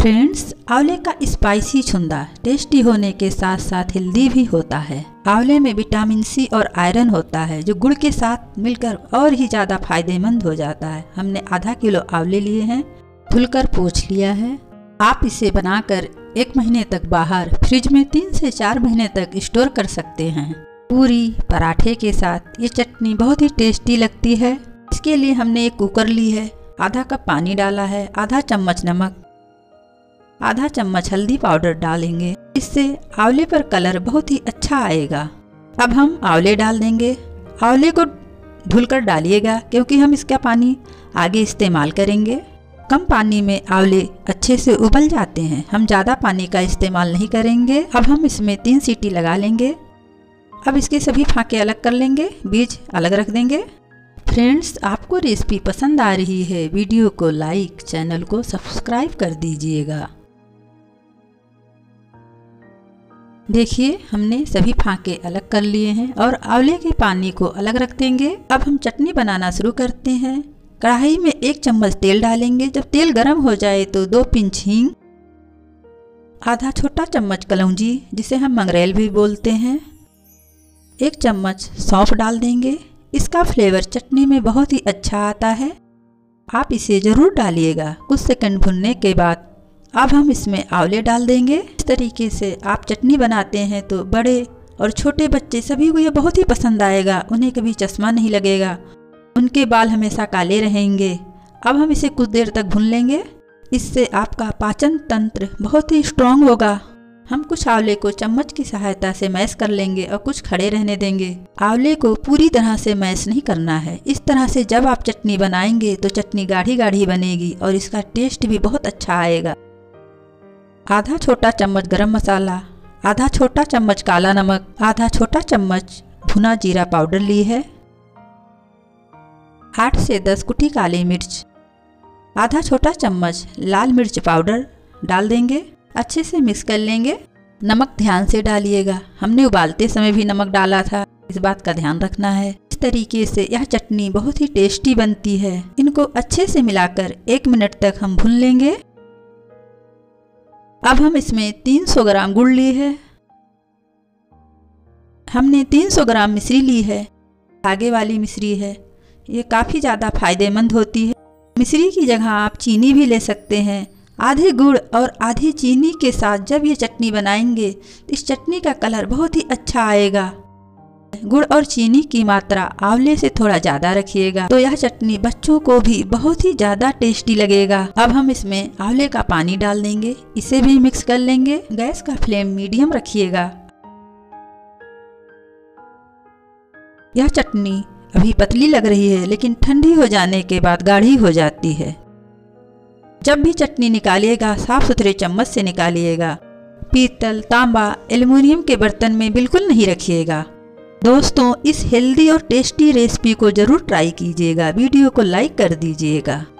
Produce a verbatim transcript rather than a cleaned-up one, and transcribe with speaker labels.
Speaker 1: Friends, आंवले का spicy chhunda tasty होने के साथ साथ हेल्दी भी होता है। आंवले में विटामिन सी और आयरन होता है जो गुड़ के साथ मिलकर और ही ज़्यादा फायदेमंद हो जाता है। हमने आधा किलो आंवले लिए हैं, धुलकर पोंछ लिया है। आप इसे बनाकर एक महीने तक बाहर फ्रिज में तीन से चार महीने तक स्टोर कर सकते हैं। पूरी पराठे के साथ ये चटनी बहुत ही टेस्टी लगती है। इसके लिए हमने एक कुकर ली है, आधा कप पानी डाला है, आधा चम्मच नमक, आधा चम्मच हल्दी पाउडर डालेंगे। इससे आंवले पर कलर बहुत ही अच्छा आएगा। अब हम आंवले डाल देंगे। आंवले को धुलकर डालिएगा क्योंकि हम इसका पानी आगे इस्तेमाल करेंगे। कम पानी में आंवले अच्छे से उबल जाते हैं, हम ज़्यादा पानी का इस्तेमाल नहीं करेंगे। अब हम इसमें तीन सीटी लगा लेंगे। अब इसके सभी फांके अलग कर लेंगे, बीज अलग रख देंगे। फ्रेंड्स, आपको रेसिपी पसंद आ रही है, वीडियो को लाइक, चैनल को सब्सक्राइब कर दीजिएगा। देखिए, हमने सभी फांके अलग कर लिए हैं और आंवले के पानी को अलग रख देंगे। अब हम चटनी बनाना शुरू करते हैं। कढ़ाई में एक चम्मच तेल डालेंगे। जब तेल गर्म हो जाए तो दो पिंच हींग, आधा छोटा चम्मच कलौंजी जिसे हम मंगरेल भी बोलते हैं, एक चम्मच सौंफ डाल देंगे। इसका फ्लेवर चटनी में बहुत ही अच्छा आता है, आप इसे ज़रूर डालिएगा। कुछ सेकंड भुनने के बाद अब हम इसमें आंवले डाल देंगे। इस तरीके से आप चटनी बनाते हैं तो बड़े और छोटे बच्चे सभी को ये बहुत ही पसंद आएगा। उन्हें कभी चश्मा नहीं लगेगा, उनके बाल हमेशा काले रहेंगे। अब हम इसे कुछ देर तक भून लेंगे। इससे आपका पाचन तंत्र बहुत ही स्ट्रांग होगा। हम कुछ आंवले को चम्मच की सहायता से मैश कर लेंगे और कुछ खड़े रहने देंगे। आंवले को पूरी तरह से मैश नहीं करना है। इस तरह से जब आप चटनी बनाएंगे तो चटनी गाढ़ी गाढ़ी बनेगी और इसका टेस्ट भी बहुत अच्छा आएगा। आधा छोटा चम्मच गरम मसाला, आधा छोटा चम्मच काला नमक, आधा छोटा चम्मच भुना जीरा पाउडर ली है, आठ से दस कुटी काली मिर्च, आधा छोटा चम्मच लाल मिर्च पाउडर डाल देंगे। अच्छे से मिक्स कर लेंगे। नमक ध्यान से डालिएगा, हमने उबालते समय भी नमक डाला था, इस बात का ध्यान रखना है। इस तरीके से यह चटनी बहुत ही टेस्टी बनती है। इनको अच्छे से मिलाकर एक मिनट तक हम भून लेंगे। अब हम इसमें तीन सौ ग्राम गुड़ ली है, हमने तीन सौ ग्राम मिश्री ली है, धागे वाली मिश्री है। ये काफ़ी ज़्यादा फायदेमंद होती है। मिश्री की जगह आप चीनी भी ले सकते हैं। आधे गुड़ और आधी चीनी के साथ जब ये चटनी बनाएंगे तो इस चटनी का कलर बहुत ही अच्छा आएगा। गुड़ और चीनी की मात्रा आंवले से थोड़ा ज़्यादा रखिएगा तो यह चटनी बच्चों को भी बहुत ही ज़्यादा टेस्टी लगेगा। अब हम इसमें आंवले का पानी डाल देंगे, इसे भी मिक्स कर लेंगे। गैस का फ्लेम मीडियम रखिएगा। यह चटनी अभी पतली लग रही है लेकिन ठंडी हो जाने के बाद गाढ़ी हो जाती है। जब भी चटनी निकालिएगा साफ सुथरे चम्मच से निकालिएगा। पीतल, तांबा, एल्युमिनियम के बर्तन में बिल्कुल नहीं रखिएगा। दोस्तों, इस हेल्दी और टेस्टी रेसिपी को ज़रूर ट्राई कीजिएगा। वीडियो को लाइक कर दीजिएगा।